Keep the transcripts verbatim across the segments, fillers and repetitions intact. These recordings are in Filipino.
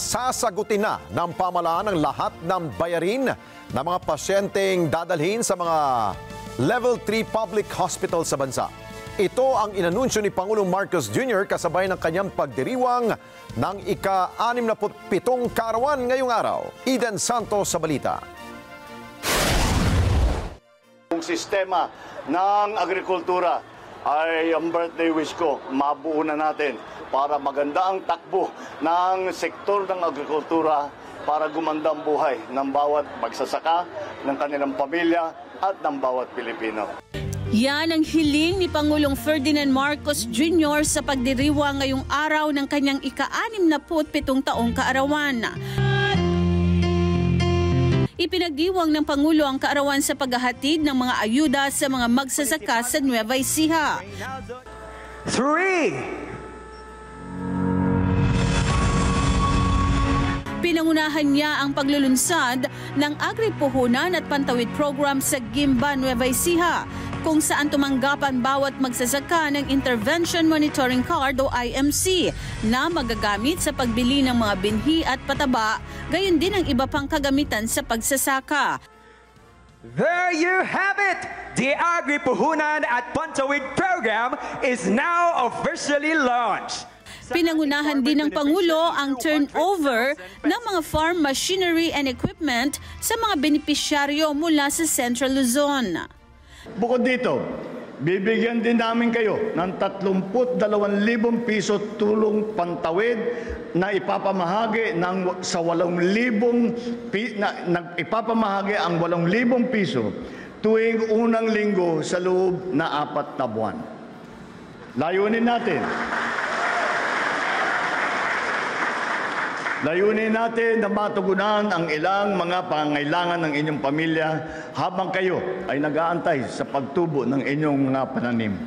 sasagutin na ng pamahalaan ang lahat ng bayarin ng mga pasyenteng dadalhin sa mga Level three public hospital sa bansa. Ito ang inanunsyo ni Pangulong Marcos Junior kasabay ng kanyang pagdiriwang ng ika-anim na pitong kaarawan ngayong araw. Eden Santos sa balita. Ang sistema ng agrikultura ay ang birthday wish ko, mabuo na natin para maganda ang takbo ng sektor ng agrikultura para gumanda ang buhay ng bawat magsasaka, ng kanilang pamilya at ng bawat Pilipino. Yan ang hiling ni Pangulong Ferdinand Marcos Junior sa pagdiriwang ngayong araw ng kanyang ika-anim na pitong taong kaarawan. Ipinagdiwang ng Pangulo ang kaarawan sa paghahatid ng mga ayuda sa mga magsasaka sa Nueva Ecija. Three. Pinangunahan niya ang paglulunsad ng Agri-Puhunan at Pantawid Program sa Gimba, Nueva Ecija, kung saan tumanggapan bawat magsasaka ng Intervention Monitoring Card o I M C na magagamit sa pagbili ng mga binhi at pataba, gayon din ang iba pang kagamitan sa pagsasaka. There you have it! The Agri-Puhunan at Pantawid Program is now officially launched. Pinangunahan din ng Pangulo ang turnover ng mga farm machinery and equipment sa mga benepisyaryo mula sa Central Luzon. Bukod dito, bibigyan din namin kayo ng tatlumpu't dalawang libong piso tulong pantawid na ipapamahagi ng sa walong libong na, na ipapamahagi ang walong libong piso tuwing unang linggo sa loob na apat na buwan. Layunin natin. Layunin natin na matugunan ang ilang mga pangangailangan ng inyong pamilya habang kayo ay nag-aantay sa pagtubo ng inyong mga pananim.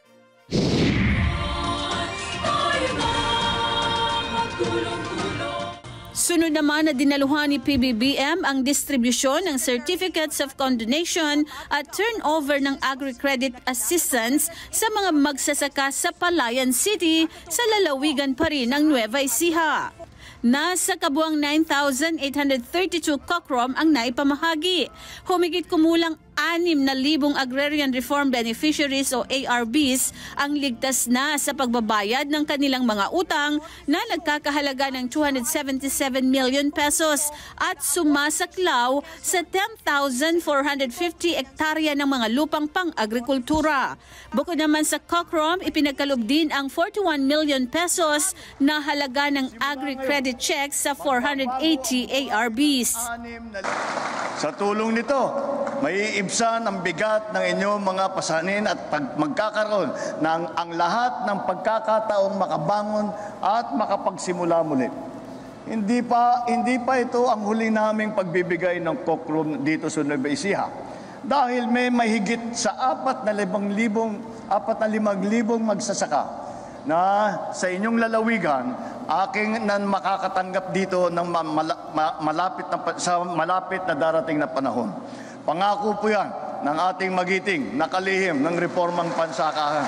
Sunod naman na dinaluhan ni P B B M ang distribusyon ng Certificates of Condonation at turnover ng Agri-Credit Assistance sa mga magsasaka sa Palayan City sa lalawigan pa rin ng Nueva Ecija. Nasa kabuang nine thousand eight hundred thirty-two kokrom ang naipamahagi. Humigit kumulang anim na libong Agrarian Reform Beneficiaries o A R Bs ang ligtas na sa pagbabayad ng kanilang mga utang na nagkakahalaga ng two hundred seventy-seven million pesos at sumasaklaw sa ten thousand four hundred fifty ektarya ng mga lupang pang-agrikultura. Bukod naman sa kokrom, ipinagkaloob din ang forty-one million pesos na halaga ng agri-credit checks sa four hundred eighty A R Bs. Sa tulong nito, may ibsan ang bigat ng inyong mga pasanin at pag magkakaroon ng ang lahat ng pagkakataong makabangon at makapagsimula muli. Hindi pa, hindi pa ito ang huli naming pagbibigay ng kokrom dito sa Nueva Ecija. Dahil may mahigit sa apat na limang libong, apat na limang libong magsasaka na sa inyong lalawigan, aking nan makakatanggap dito ng malapit na, sa malapit na darating na panahon. Pangako po yan ng ating magiting na kalihim ng reformang pansakahan.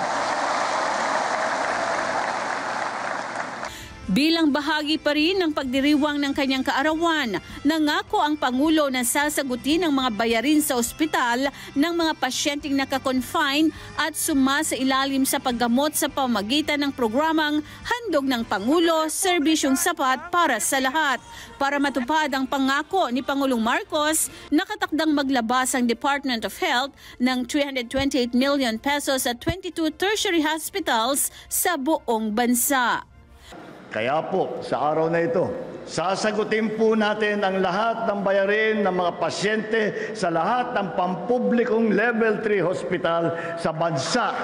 Bilang bahagi pa rin ng pagdiriwang ng kanyang kaarawan, nangako ang Pangulo na sasagutin ang mga bayarin sa ospital ng mga pasyenteng nakakonfine at sumasa ilalim sa paggamot sa pamamagitan ng programang Handog ng Pangulo, Serbisyong Sapat para sa Lahat. Para matupad ang pangako ni Pangulong Marcos, nakatakdang maglabas ang Department of Health ng three hundred twenty-eight million pesos at twenty-two tertiary hospitals sa buong bansa. Kaya po, sa araw na ito, sasagutin po natin ang lahat ng bayarin ng mga pasyente sa lahat ng pampublikong Level three hospital sa bansa.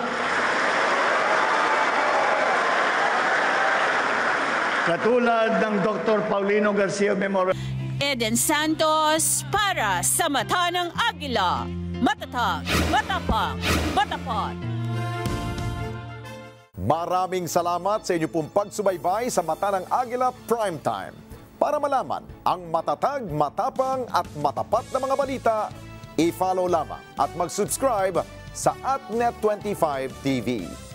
Katulad ng Doctor Paulino Garcia Memorial. Eden Santos para sa Mata ng Agila. Matatag, matapang, matapat. Maraming salamat sa inyo pong pagsubaybay sa Mata ng Agila Primetime. Para malaman ang matatag, matapang at matapat na mga balita, i-follow lamang at mag-subscribe sa AtNet twenty-five T V.